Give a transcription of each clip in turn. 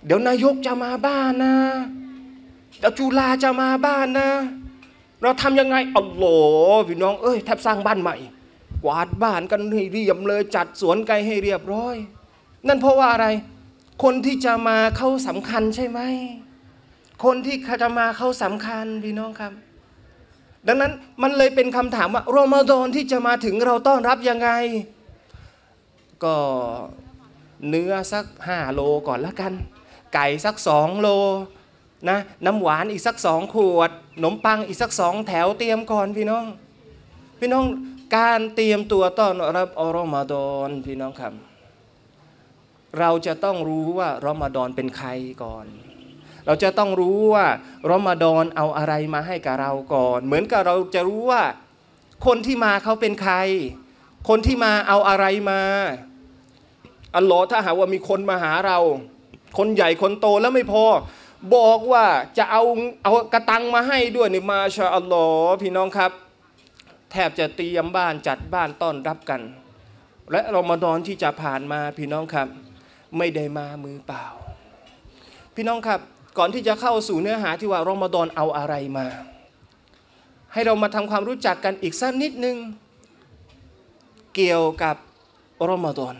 เดี๋ยวนายกจะมาบ้านนะเดี๋ยวจุฬาจะมาบ้านนะเราทำยังไงอัลลอฮ์พี่น้องแทบสร้างบ้านใหม่กวาดบ้านกันให้เรียบเลยจัดสวนไก่ให้เรียบร้อยนั่นเพราะว่าอะไรคนที่จะมาเขาสำคัญใช่ไหมคนที่จะมาเขาสำคัญพี่น้องครับดังนั้นมันเลยเป็นคำถามว่ารอมฎอนที่จะมาถึงเราต้อนรับยังไงก็เนื้อสัก5 โลก่อนละกันไก่สัก2 โลนะน้ำหวานอีกสัก2 ขวดขนมปังอีกสัก2 แถวเตรียมก่อนพี่น้องการเตรียมตัวต้อนรับรอมฎอนพี่น้องครับเราจะต้องรู้ว่ารอมฎอนเป็นใครก่อนเราจะต้องรู้ว่ารอมฎอนเอาอะไรมาให้กับเราก่อนเหมือนกับเราจะรู้ว่าคนที่มาเขาเป็นใครคนที่มาเอาอะไรมาอัลลอฮ์ถ้าหากว่ามีคนมาหาเราคนใหญ่คนโตแล้วไม่พอบอกว่าจะเอากระตังมาให้ด้วยนี่มาชาอัลลอฮ์พี่น้องครับแทบจะเตรียมบ้านจัดบ้านต้อนรับกันและรอมฎอนที่จะผ่านมาพี่น้องครับไม่ได้มามือเปล่าพี่น้องครับก่อนที่จะเข้าสู่เนื้อหาที่ว่ารอมฎอนเอาอะไรมาให้เรามาทำความรู้จักกันอีกสักนิดนึงเกี่ยวกับรอมฎอน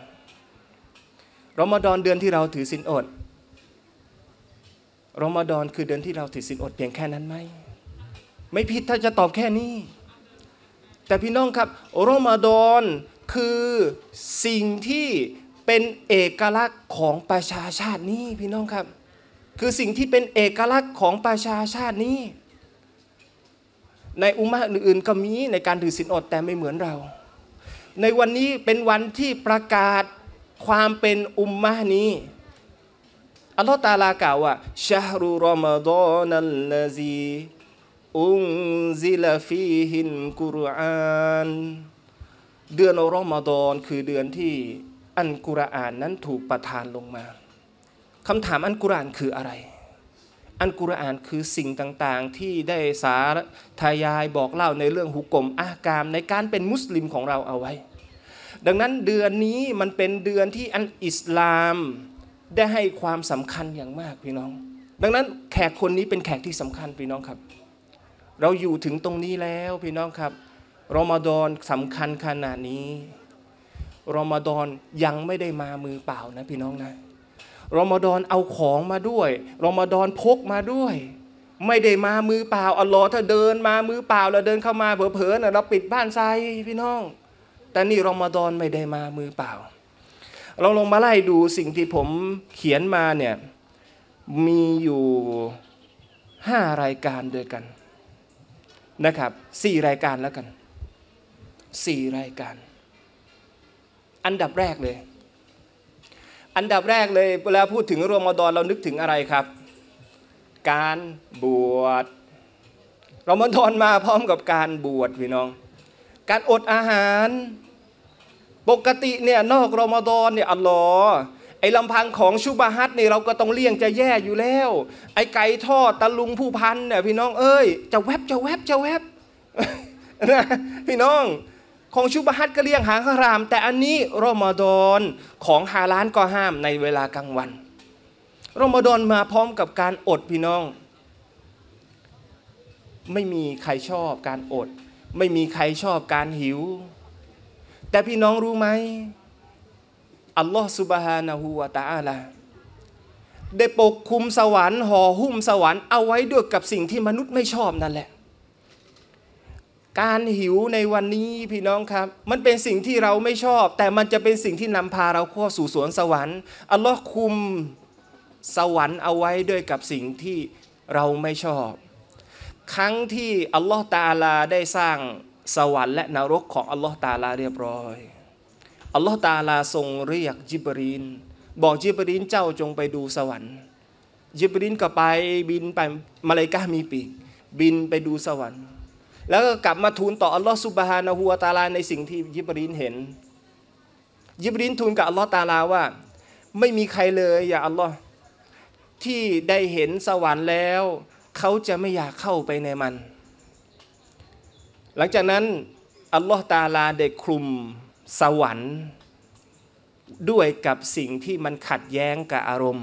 เดือนที่เราถือศีลอดรอมฎอนคือเดือนที่เราถือศีลอดเพียงแค่นั้นไหมไม่ผิดถ้าจะตอบแค่นี้แต่พี่น้องครับรอมฎอนคือสิ่งที่เป็นเอกลักษณ์ของประชาชาตินี้พี่น้องครับคือสิ่งที่เป็นเอกลักษณ์ของประชาชาตินี้ในอุมมะห์อื่นๆก็มีในการถือศีลอดแต่ไม่เหมือนเราในวันนี้เป็นวันที่ประกาศความเป็นอุมมะห์นี้อัลลอฮฺตะอาลากล่าวว่าชะฮรุรอมฎอนัลลซีอุนซิลฟีฮิลกุรอานเดือนรอมฎอนคือเดือนที่อัลกุรอานนั้นถูกประทานลงมาคำถามอัลกุรอานคืออะไรอัลกุรอานคือสิ่งต่างๆที่ได้สาธยายบอกเล่าในเรื่องหุกมอะห์กามในการเป็นมุสลิมของเราเอาไว้ดังนั้นเดือนนี้มันเป็นเดือนที่อันอิสลามได้ให้ความสำคัญอย่างมากพี่น้องดังนั้นแขกคนนี้เป็นแขกที่สำคัญพี่น้องครับเราอยู่ถึงตรงนี้แล้วพี่น้องครับรอมฎอนสำคัญขนาดนี้รอมฎอนยังไม่ได้มามือเปล่านะพี่น้องนะรอมฎอนเอาของมาด้วยรอมฎอนพกมาด้วยไม่ได้มามือเปล่าอัลลอฮ์ถ้าเดินมามือเปล่าเราเดินเข้ามาเผลอๆเราปิดบ้านใส่พี่น้องแต่นี่รอมฎอนไม่ได้มามือเปล่าเราลงมาไล่ดูสิ่งที่ผมเขียนมาเนี่ยมีอยู่5 รายการด้วยกันนะครับ4 รายการแล้วกัน4 รายการอันดับแรกเลยเวลาพูดถึงรอมฎอนเรานึกถึงอะไรครับการบวชรอมฎอนมาพร้อมกับการบวชพี่น้องการอดอาหารปกติเนี่ยนอกรอมฎอนเนี่ยอัลลอฮ์ไอ้ลำพังของชุบะฮัตเนี่ยเราก็ต้องเลี่ยงจะแย่อยู่แล้วไอ้ไก่ทอดตะลุงผู้พันเนี่ยพี่น้องจะแวบนะพี่น้องของชุบะฮัตก็เลี่ยงหางฮารามแต่อันนี้รอมฎอนของฮาลาลก็ห้ามในเวลากลางวันรอมฎอนมาพร้อมกับการอดพี่น้องไม่มีใครชอบการอดไม่มีใครชอบการหิวแต่พี่น้องรู้ไหมอัลลอฮฺซุบฮานะฮูวะตะอาลาได้ปกคุมสวรรค์ห่อหุ้มสวรรค์เอาไว้ด้วยกับสิ่งที่มนุษย์ไม่ชอบนั่นแหละการหิวในวันนี้พี่น้องครับมันเป็นสิ่งที่เราไม่ชอบแต่มันจะเป็นสิ่งที่นำพาเราเข้าสู่สวนสวรรค์อัลลอฮฺคุมสวรรค์เอาไว้ด้วยกับสิ่งที่เราไม่ชอบครั้งที่อัลลอฮฺตะอาลาได้สร้างสวรรค์และนรกของอัลลอฮฺตะอาลาเรียบร้อยอัลลอฮฺตะอาลาทรงเรียกญิบรีลบอกญิบรีลเจ้าจงไปดูสวรรค์ญิบรีลก็ไปบินไปมาลาอิกะฮ์มีปีกบินไปดูสวรรค์แล้วก็กลับมาทูลต่ออัลลอฮฺซุบฮานะฮูวะตะอาลาในสิ่งที่ญิบรีลเห็นญิบรีลทูลกับอัลลอฮฺตะอาลาว่าไม่มีใครเลยอย่าอัลลอฮ์ที่ได้เห็นสวรรค์แล้วเขาจะไม่อยากเข้าไปในมันหลังจากนั้นอัลลอฮฺตะอาลาได้คลุมสวรรค์ด้วยกับสิ่งที่มันขัดแย้งกับอารมณ์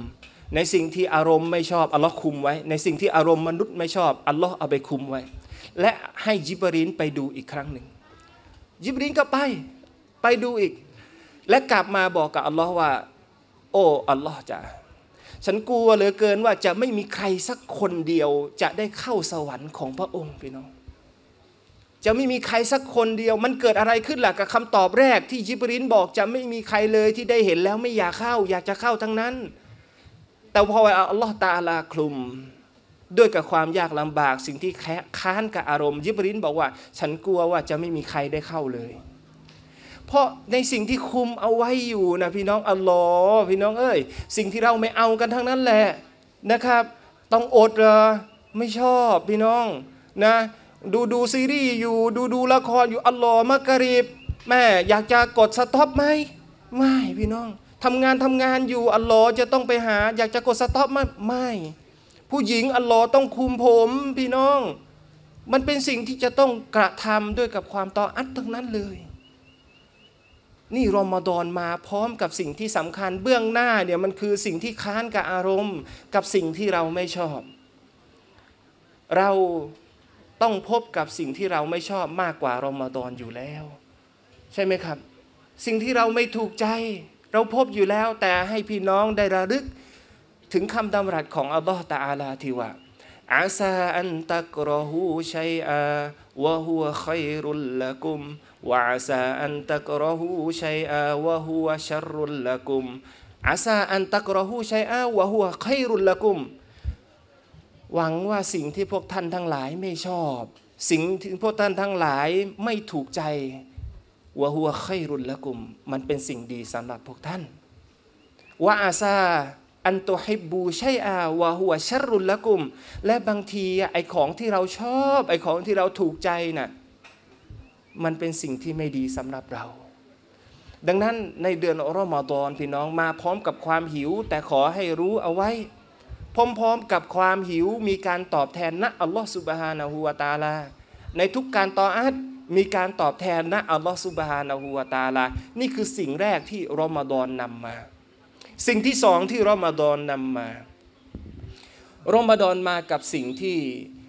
ในสิ่งที่อารมณ์ไม่ชอบอัลลอฮ์คุมไว้ในสิ่งที่อารมณ์มนุษย์ไม่ชอบอัลลอฮ์เอาไปคุมไว้และให้ญิบรีลไปดูอีกครั้งหนึ่งญิบรีลก็ไปดูอีกและกลับมาบอกกับอัลลอฮ์ว่าโอ้อัลลอฮ์จ๋าฉันกลัวเหลือเกินว่าจะไม่มีใครสักคนเดียวจะได้เข้าสวรรค์ของพระองค์พี่น้องจะไม่มีใครสักคนเดียวมันเกิดอะไรขึ้นล่ะกับคำตอบแรกที่ญิบรีลบอกจะไม่มีใครเลยที่ได้เห็นแล้วไม่อยากเข้าอยากจะเข้าทั้งนั้นแต่พออัลลอฮ์ตะอาลาคลุมด้วยกับความยากลำบากสิ่งที่ค้านกับอารมณ์ญิบรีลบอกว่าฉันกลัวว่าจะไม่มีใครได้เข้าเลยเพราะในสิ่งที่คุมเอาไว้อยู่นะพี่น้องอัลลอฮ์พี่น้องเอ้ยสิ่งที่เราไม่เอากันทั้งนั้นแหละนะครับต้องอดเหรอไม่ชอบพี่น้องนะดูซีรีส์อยู่ดูละครอยู่อัลลอฮ์มักริบแม่อยากจะกดสต็อปไหมไม่พี่น้องทำงานอยู่อัลลอฮ์จะต้องไปหาอยากจะกดสต็อปไหมไม่ผู้หญิงอัลลอฮ์ต้องคุมผมพี่น้องมันเป็นสิ่งที่จะต้องกระทำด้วยกับความตออัตทั้งนั้นเลยนี่รอมฎอนมาพร้อมกับสิ่งที่สำคัญเบื้องหน้าเนี่ยมันคือสิ่งที่ค้านกับอารมณ์กับสิ่งที่เราไม่ชอบเราต้องพบกับสิ่งที่เราไม่ชอบมากกว่ารอมฎอนอยู่แล้วใช่ไหมครับสิ่งที่เราไม่ถูกใจเราพบอยู่แล้วแต่ให้พี่น้องได้ระลึกถึงคำดำรัสของอัลลอฮฺตะอาลาที่ว่าอาซาอันตักรอฮูชัยอาวะฮุวะค็อยรุลละกุมวะอาซาอันตักรอฮูชัยอาวะฮุวะชัรรุลละกุมอาซาอันตักรอฮูชัยอาวะฮุวะค็อยรุลละกุมหวังว่าสิ่งที่พวกท่านทั้งหลายไม่ชอบสิ่งที่พวกท่านทั้งหลายไม่ถูกใจวะฮุวะค็อยรุลละกุมมันเป็นสิ่งดีสำหรับพวกท่านวะอาซาอันตุฮิบบูชัยอาวะฮุวะชัรรุลละกุมและบางทีไอ้ของที่เราชอบไอ้ของที่เราถูกใจน่ะมันเป็นสิ่งที่ไม่ดีสำหรับเราดังนั้นในเดือนรอมฎอนพี่น้องมาพร้อมกับความหิวแต่ขอให้รู้เอาไว้พร้อมๆกับความหิวมีการตอบแทนนะอัลลอฮฺซุบฮานะฮูวะตะอาลาในทุกการตออะห์มีการตอบแทนนะอัลลอฮฺซุบฮานะฮูวะตะอาลานี่คือสิ่งแรกที่รอมฎอนนำมาสิ่งที่สองที่รอมฎอนนำมารอมฎอนมากับสิ่งที่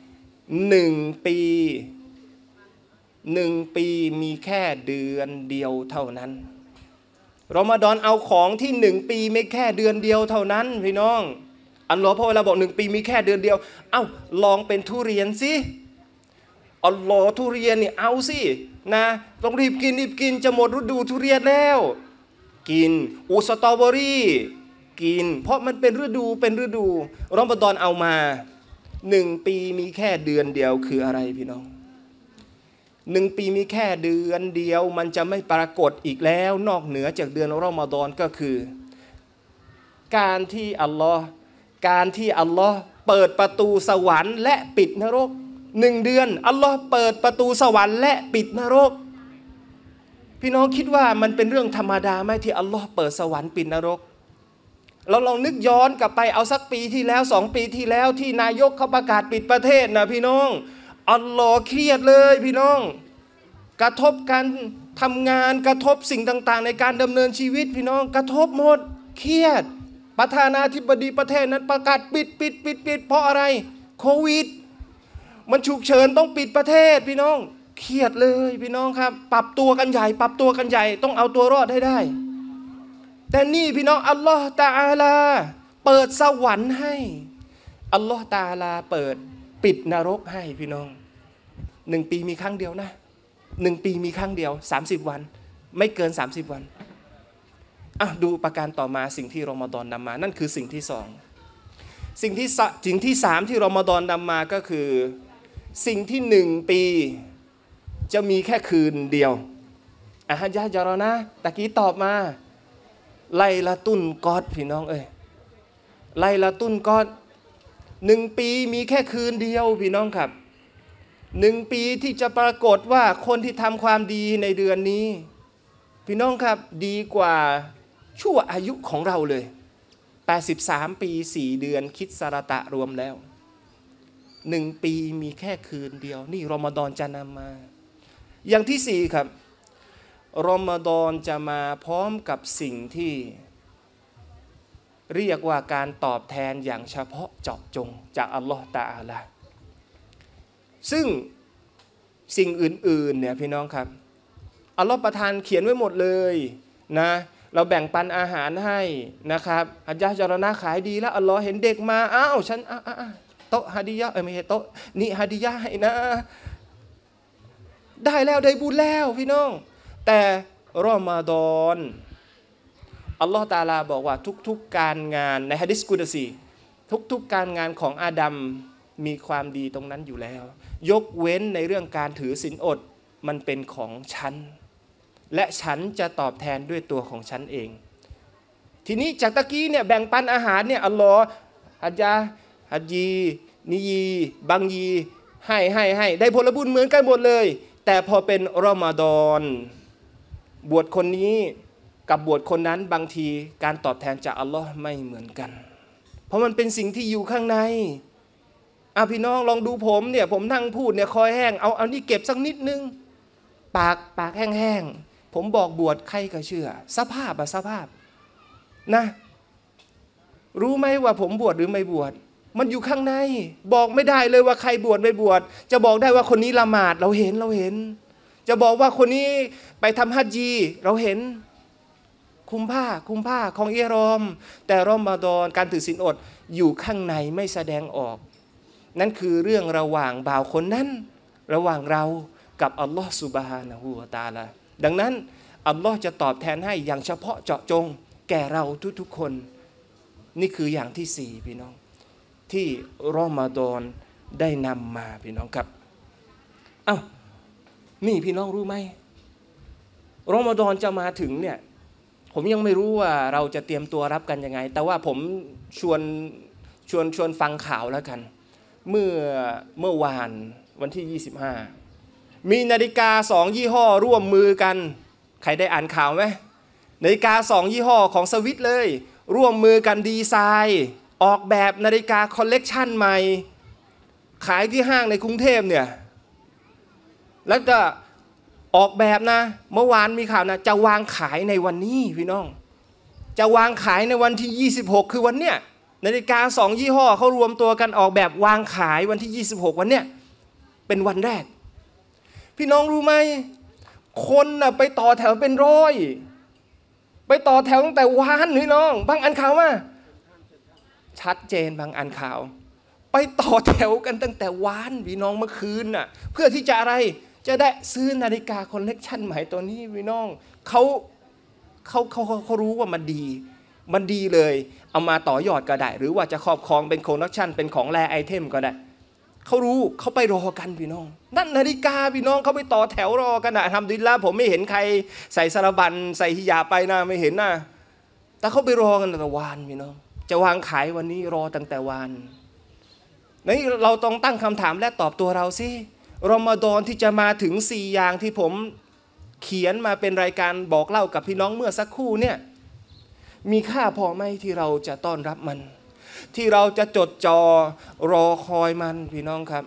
1 ปีมีแค่เดือนเดียวเท่านั้นรอมฎอนเอาของที่1 ปีไม่แค่เดือนเดียวเท่านั้นพี่น้องอัลลอฮ์พอเวลาบอก1 ปีมีแค่เดือนเดียวเอ้าลองเป็นทุเรียนสิอัลลอฮ์ทุเรียนนี่เอาสินะต้องรีบกินจะหมดฤดูทุเรียนแล้วกินสตรอเบอรี่กินเพราะมันเป็นฤดูรอมฎอนเอามา1 ปีมีแค่เดือนเดียวคืออะไรพี่น้อง1 ปีมีแค่เดือนเดียวมันจะไม่ปรากฏอีกแล้วนอกเหนือจากเดือนรอมฎอนก็คือการที่อัลลอฮ์เปิดประตูสวรรค์และปิดนรก1 เดือนอัลลอฮ์เปิดประตูสวรรค์และปิดนรกพี่น้องคิดว่ามันเป็นเรื่องธรรมดาไหมที่อัลลอฮ์เปิดสวรรค์ปิดนรกเราลองนึกย้อนกลับไปเอาสักปีที่แล้ว2 ปีที่แล้วที่นายกเขาประกาศปิดประเทศนะพี่น้องอัลลอฮ์เครียดเลยพี่น้องกระทบการทำงานกระทบสิ่งต่างๆในการดำเนินชีวิตพี่น้องกระทบหมดเครียดประธานาธิบดีประเทศนั้นประกาศปิดเพราะอะไรโควิดมันฉุกเฉินต้องปิดประเทศพี่น้องเครียดเลยพี่น้องครับปรับตัวกันใหญ่ต้องเอาตัวรอดให้ได้แต่นี่พี่น้องอัลลอฮ์ตะอาลาเปิดสวรรค์ให้อัลลอฮ์ตะอาลาเปิดปิดนรกให้พี่น้อง1 ปีมีครั้งเดียวนะ1 ปีมีครั้งเดียว30 วันไม่เกิน30 วันดูประการต่อมาสิ่งที่รอมฎอนนำมานั่นคือสิ่งที่2สิ่งที่3ที่รอมฎอนนำมาก็คือสิ่งที่1 ปีจะมีแค่คืนเดียวฮะญะจารอนะตะกี้ตอบมาไลลาตุนกอดพี่น้องไลลาตุนกอด1 ปีมีแค่คืนเดียวพี่น้องครับ1 ปีที่จะปรากฏว่าคนที่ทำความดีในเดือนนี้พี่น้องครับดีกว่าชั่วอายุของเราเลย83 ปี4 เดือนคิดสารตะรวมแล้ว1 ปีมีแค่คืนเดียวนี่รอมฎอนจะนำมาอย่างที่4ครับรอมฎอนจะมาพร้อมกับสิ่งที่เรียกว่าการตอบแทนอย่างเฉพาะเจาะจงจากอัลลอฮฺตะอาลาซึ่งสิ่งอื่นๆเนี่ยพี่น้องครับอัลลอฮฺประทานเขียนไว้หมดเลยนะเราแบ่งปันอาหารให้นะครับฮัจญะห์จารณะขายดีแล้วอัลลอฮ์เห็นเด็กมาอ้าวฉันโต๊ะฮะดียะไม่ใช่โต๊ะนี่ฮะดียะให้นะได้แล้วได้บุญแล้วพี่น้องแต่รอมฎอนอัลลอฮ์ตะอาลาบอกว่าทุกๆการงานในหะดีษกุดซีทุกๆการงานของอาดัมมีความดีตรงนั้นอยู่แล้วยกเว้นในเรื่องการถือศีลอดมันเป็นของฉันและฉันจะตอบแทนด้วยตัวของฉันเองทีนี้จากตะกี้เนี่ยแบ่งปันอาหารเนี่ยอัลลอฮ์ฮัจญะห์ฮัจญีนียีบังยีให้ได้ผลบุญเหมือนกันหมดเลยแต่พอเป็นรอมฎอนบวชคนนี้กับบวชคนนั้นบางทีการตอบแทนจากอัลลอฮ์ไม่เหมือนกันเพราะมันเป็นสิ่งที่อยู่ข้างในพี่น้องลองดูผมเนี่ยผมนั่งพูดเนี่ยคอยแห้งเอานี่เก็บสักนิดนึงปากแห้งผมบอกบวชใครก็เชื่อสภาพนะรู้ไหมว่าผมบวชหรือไม่บวชมันอยู่ข้างในบอกไม่ได้เลยว่าใครบวชไม่บวชจะบอกได้ว่าคนนี้ละหมาดเราเห็นจะบอกว่าคนนี้ไปทำฮัจญีเราเห็นคุมผ้าของอิหรอมแต่รอมฎอนการถือศีลอดอยู่ข้างในไม่แสดงออกนั่นคือเรื่องระหว่างบ่าวคนนั้นระหว่างเรากับอัลลอฮฺซุบฮานะฮูวะตะอาลาดังนั้นอัลลอฮ์จะตอบแทนให้อย่างเฉพาะเจาะจงแก่เราทุกๆคนนี่คืออย่างที่สี่พี่น้องที่รอมฎอนได้นำมาพี่น้องครับนี่พี่น้องรู้ไหมรอมฎอนจะมาถึงเนี่ยผมยังไม่รู้ว่าเราจะเตรียมตัวรับกันยังไงแต่ว่าผมชวนฟังข่าวแล้วกันเมื่อวานวันที่25มีนาฬิกา2ยี่ห้อร่วมมือกันใครได้อ่านข่าวไหมนาฬิกา2ยี่ห้อของสวิตเลยร่วมมือกันดีไซน์ออกแบบนาฬิกาคอลเลกชันใหม่ขายที่ห้างในกรุงเทพเนี่ยแล้วจะออกแบบนะเมื่อวานมีข่าวนะจะวางขายในวันนี้พี่น้องจะวางขายในวันที่26คือวันเนี้ยนาฬิกา2ยี่ห้อเขารวมตัวกันออกแบบวางขายวันที่26วันเนี้ยเป็นวันแรกพี่น้องรู้ไหมคนน่ะไปต่อแถวเป็นร้อยไปต่อแถวตั้งแต่วานพี่น้องบางอันข่าวมาชัดเจนบางอันข่าวไปต่อแถวกันตั้งแต่วานพี่น้องเมื่อคืนน่ะเพื่อที่จะอะไรจะได้ซื้อนาฬิกาคอลเลกชันใหม่ตัวนี้พี่น้องเขารู้ว่ามันดีเลยเอามาต่อยอดก็ได้หรือว่าจะครอบครองเป็นคอลเลกชันเป็นของแรไอเทมก็ได้เขารู้เขาไปรอกันพี่น้องนั่นนาฬิกาพี่น้องเขาไปต่อแถวรอกันนะทำดีละผมไม่เห็นใครใส่สารบัญใส่ฮิญาบไปนะไม่เห็นนะแต่เขาไปรอกันตั้งแต่วานพี่น้องจะวางขายวันนี้รอตั้งแต่วานนี่เราต้องตั้งคำถามและตอบตัวเราสิรอมฎอนที่จะมาถึง4อย่างที่ผมเขียนมาเป็นรายการบอกเล่ากับพี่น้องเมื่อสักครู่เนี่ยมีค่าพอไหมที่เราจะต้อนรับมันที่เราจะจดจ่อรอคอยมันพี่น้องครับ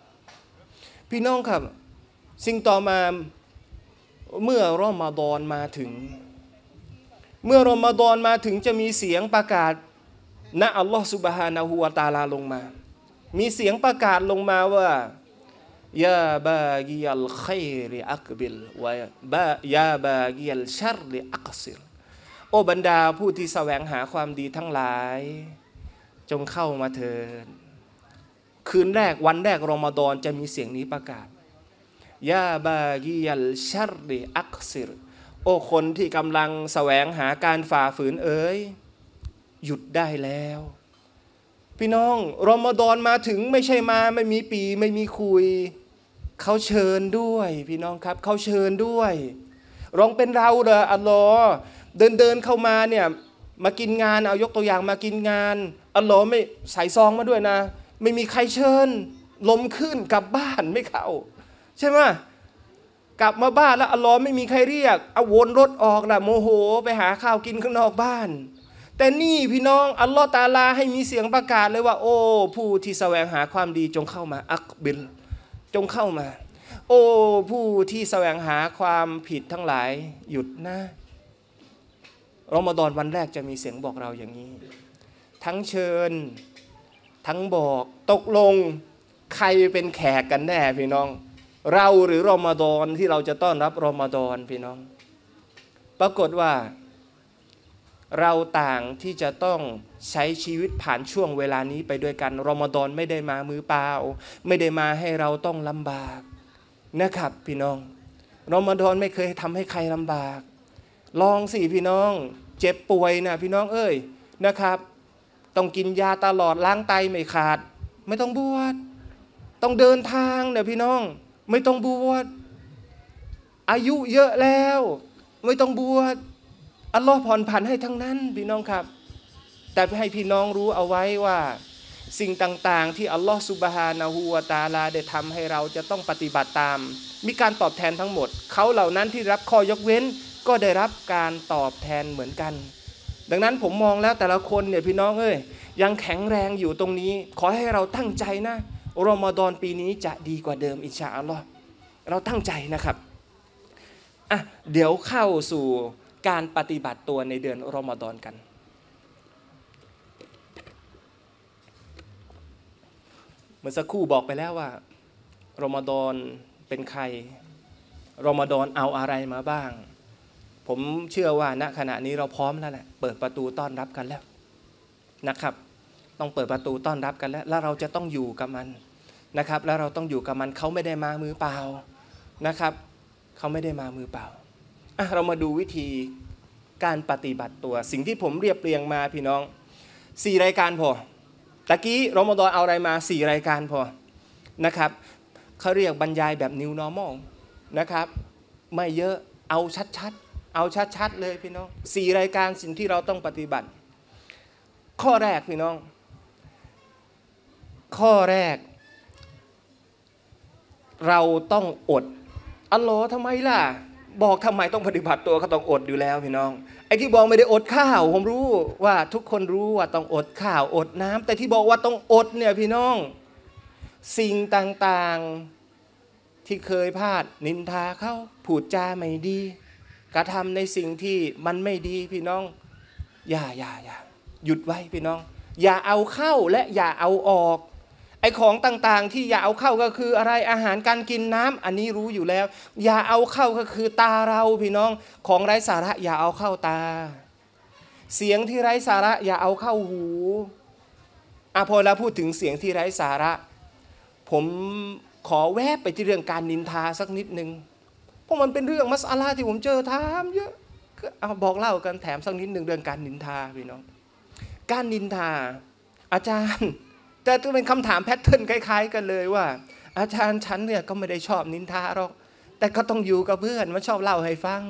สิ่งต่อมาเมื่อรอมฎอนมาถึงจะมีเสียงประกาศณอัลลอฮฺซุบฮานะฮูวะตะอาลาลงมามีเสียงประกาศลงมาว่ายาบากิยัลคัยริอักบิลวะยาบากิยัลชัรริอักซิรโอบรรดาผู้ที่แสวงหาความดีทั้งหลายจงเข้ามาเถิดคืนแรกวันแรกรอมฎอนจะมีเสียงนี้ประกาศยาบากิยัลชัรริอักซิรโอ้คนที่กำลังแสวงหาการฝ่าฝืนหยุดได้แล้วพี่น้องรอมฎอนมาถึงไม่ใช่มาไม่มีปีไม่มีคุยเขาเชิญด้วยพี่น้องครับเขาเชิญด้วยลองเป็นเราเด้ออัลลอฮ์เดินเข้ามาเนี่ยมากินงานเอายกตัวอย่างมากินงานอัลลอฮ์ไม่ใส่ซองมาด้วยนะไม่มีใครเชิญลมขึ้นกลับบ้านไม่เข้าใช่ไหมกลับมาบ้านแล้วอัลลอฮ์ไม่มีใครเรียกเอาวนรถออกนะโมโหไปหาข้าวกินข้างนอกบ้านแต่นี่พี่น้องอัลลอฮ์ตะอาลาให้มีเสียงประกาศเลยว่าโอ้ผู้ที่แสวงหาความดีจงเข้ามาอักบิลจงเข้ามาโอ้ผู้ที่แสวงหาความผิดทั้งหลายหยุดนะรอมฎอนวันแรกจะมีเสียงบอกเราอย่างนี้ทั้งเชิญทั้งบอกตกลงใครเป็นแขกกันแน่พี่น้องเราหรือรอมฎอนที่เราจะต้อนรับรอมฎอนพี่น้องปรากฏว่าเราต่างที่จะต้องใช้ชีวิตผ่านช่วงเวลานี้ไปด้วยกันรอมฎอนไม่ได้มามือเปล่าไม่ได้มาให้เราต้องลำบากนะครับพี่น้องรอมฎอนไม่เคยทำให้ใครลำบากลองสิพี่น้องเจ็บป่วยนะพี่น้องเอ้ยนะครับต้องกินยาตลอดล้างไตไม่ขาดไม่ต้องบวชต้องเดินทางเนี่ยพี่น้องไม่ต้องบวชอายุเยอะแล้วไม่ต้องบวชอัลลอฮ์ผ่อนผันให้ทั้งนั้นพี่น้องครับแต่ให้พี่น้องรู้เอาไว้ว่าสิ่งต่างๆที่อัลลอฮ์ซุบฮานะฮูวะตะอาลาได้ทำให้เราจะต้องปฏิบัติตามมีการตอบแทนทั้งหมดเขาเหล่านั้นที่รับข้อยกเว้นก็ได้รับการตอบแทนเหมือนกันดังนั้นผมมองแล้วแต่ละคนเนี่ยพี่น้องเอ้ยยังแข็งแรงอยู่ตรงนี้ขอให้เราตั้งใจนะรอมฎอนปีนี้จะดีกว่าเดิมอินชาอัลลอฮ์เราตั้งใจนะครับอ่ะเดี๋ยวเข้าสู่การปฏิบัติตัวในเดือนรอมฎอนกันเมื่อสักครู่บอกไปแล้วว่ารอมฎอนเป็นใครรอมฎอนเอาอะไรมาบ้างผมเชื่อว่าณขณะนี้เราพร้อมแล้วแหละเปิดประตูต้อนรับกันแล้วนะครับต้องเปิดประตูต้อนรับกันแล้วเราจะต้องอยู่กับมันนะครับแล้วเราต้องอยู่กับมันเขาไม่ได้มามือเปล่านะครับเขาไม่ได้มามือเปล่าเรามาดูวิธีการปฏิบัติตัวสิ่งที่ผมเรียบเรียงมาพี่น้อง4รายการพอตะกี้รอมฎอนเอาอะไรมา4รายการพอนะครับเขาเรียกบรรยายแบบ New Normal นะครับไม่เยอะเอาชัดๆเลยพี่น้อง4รายการสิ่งที่เราต้องปฏิบัติข้อแรกพี่น้องข้อแรกเราต้องอดอัลลอฮ์ทำไมล่ะบอกทำไมต้องปฏิบัติตัวก็ต้องอดอยู่แล้วพี่น้องไอ้ที่บอกไม่ได้อดข้าวผมรู้ว่าทุกคนรู้ว่าต้องอดข้าวอดน้ำแต่ที่บอกว่าต้องอดเนี่ยพี่น้องสิ่งต่างๆที่เคยพลาดนินทาเขาพูดจาไม่ดีกระทำในสิ่งที่มันไม่ดีพี่น้องอย่าหยุดไว้พี่น้องอย่าเอาเข้าและอย่าเอาออกไอ้ของต่างๆที่อย่าเอาเข้าก็คืออะไรอาหารการกินน้ำอันนี้รู้อยู่แล้วอย่าเอาเข้าก็คือตาเราพี่น้องของไร้สาระอย่าเอาเข้าตาเสียงที่ไร้สาระอย่าเอาเข้าหูพอเราพูดถึงเสียงที่ไร้สาระผมขอแวบไปที่เรื่องการนินทาสักนิดนึงเพราะมันเป็นเรื่องมัสอะลาที่ผมเจอถามเยอะบอกเล่ากันแถมสักนิดนึงเรื่องการนินทาพี่น้องการนินทาอาจารย์แต่ก็เป็นคำถามแพทเทิร์นคล้ายๆกันเลยว่าอาจารย์ฉันเนี่ยก็ไม่ได้ชอบนินทาหรอกแต่ก็ต้องอยู่กับเพื่อนมันชอบเล่าให้ฟัง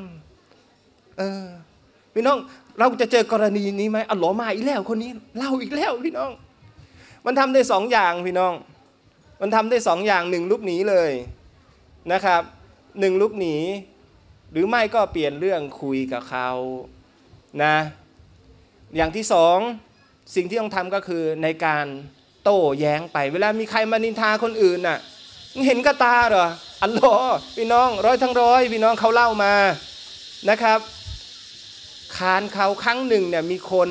พี่น้องเราจะเจอกรณีนี้ไหมอัลลอฮ์มาอีกแล้วคนนี้เล่าอีกแล้วพี่น้องมันทำได้2อย่างพี่น้องมันทำได้2อย่าง1ลุกหนีเลยนะครับ1ลุกหนีหรือไม่ก็เปลี่ยนเรื่องคุยกับเขานะอย่างที่2สิ่งที่ต้องทำก็คือในการโต้แย้งไปเวลามีใครมานินทาคนอื่นน่ะเห็นกับตาเหรออัลลอฮ์พี่น้องร้อยทั้งร้อยพี่น้องเขาเล่ามานะครับคานเขาครั้งหนึ่งเนี่ยมีคน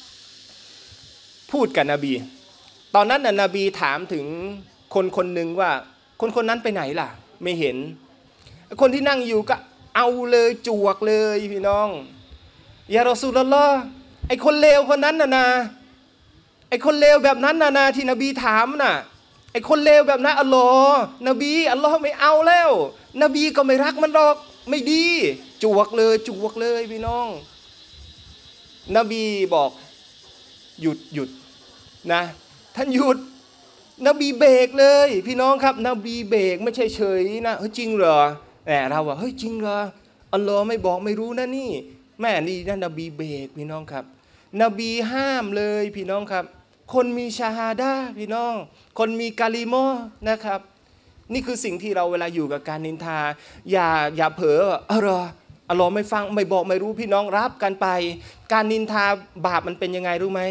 พูดกับนบีตอนนั้นน่ะนบีถามถึงคนหนึ่งว่าคนนั้นไปไหนล่ะไม่เห็นคนที่นั่งอยู่ก็เอาเลยจวกเลยพี่น้องยารอซูลุลลอฮ์ไอ้คนเลวคนนั้นนะไอ้คนเลวแบบนั้นนะที่นบีถามน่ะไอ้คนเลวแบบนั้นอัลลอฮ์นบีอัลลอฮ์ไม่เอาแล้วนบีก็ไม่รักมันหรอกไม่ดีจวกเลยพี่น้องนบีบอกหยุดนะท่านหยุดนบีเบรกเลยพี่น้องครับนบีเบรกไม่ใช่เฉยนะเฮ้ยจริงเหรอแต่เราว่าเฮ้ยจริงเหรออัลลอฮ์ไม่บอกไม่รู้นะนี่แม่นี่นะนบีเบรกพี่น้องครับนบีห้ามเลยพี่น้องครับคนมีชาฮาดะห์พี่น้องคนมีกาลิมอนะครับนี่คือสิ่งที่เราเวลาอยู่กับการนินทาอย่าเผลออัลลอฮ์ไม่ฟังไม่บอกไม่รู้พี่น้องรับกันไปการนินทาบาปมันเป็นยังไงรู้ไหม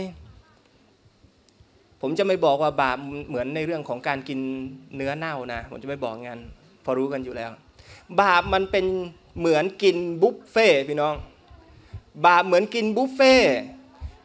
ผมจะไม่บอกว่าบาปเหมือนในเรื่องของการกินเนื้อเน่านะผมจะไม่บอกงั้นพอรู้กันอยู่แล้วบาปมันเป็นเหมือนกินบุฟเฟ่พี่น้องบาปเหมือนกินบุฟเฟ่